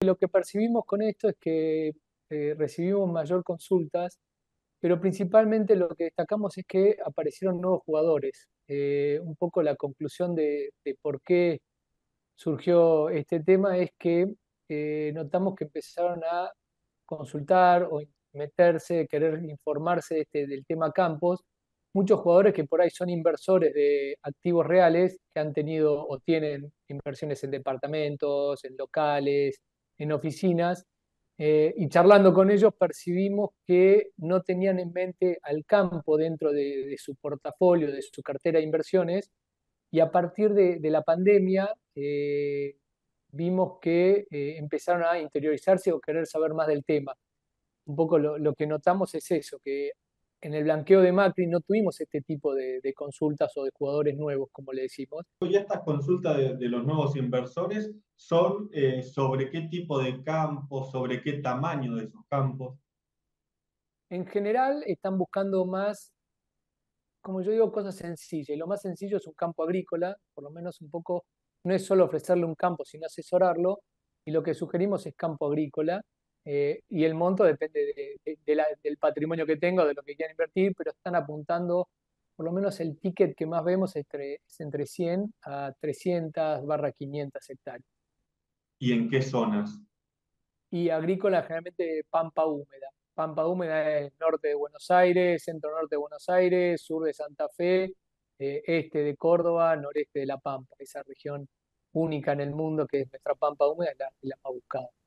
lo que percibimos con esto es que recibimos mayor consultas, pero principalmente lo que destacamos es que aparecieron nuevos jugadores. Un poco la conclusión de por qué surgió este tema es que notamos que empezaron a consultar o meterse, querer informarse del tema campos, muchos jugadores que por ahí son inversores de activos reales, que han tenido o tienen inversiones en departamentos, en locales, en oficinas, y charlando con ellos percibimos que no tenían en mente al campo dentro de su portafolio, de su cartera de inversiones, y a partir de la pandemia vimos que empezaron a interiorizarse o querer saber más del tema. Un poco lo que notamos es eso, que en el blanqueo de Macri no tuvimos este tipo de consultas o de jugadores nuevos, como le decimos. Y estas consultas de los nuevos inversores son sobre qué tipo de campos, sobre qué tamaño de esos campos. En general están buscando más, como yo digo, cosas sencillas. Y lo más sencillo es un campo agrícola, por lo menos un poco, no es solo ofrecerle un campo, sino asesorarlo. Y lo que sugerimos es campo agrícola. Y el monto depende del patrimonio que tenga, de lo que quieran invertir, pero están apuntando, por lo menos el ticket que más vemos es entre 100 a 300/500 hectáreas. ¿Y en qué zonas? Y agrícola generalmente pampa húmeda. Pampa húmeda es norte de Buenos Aires, centro norte de Buenos Aires, sur de Santa Fe, este de Córdoba, noreste de La Pampa, esa región única en el mundo que es nuestra pampa húmeda, es la más buscada.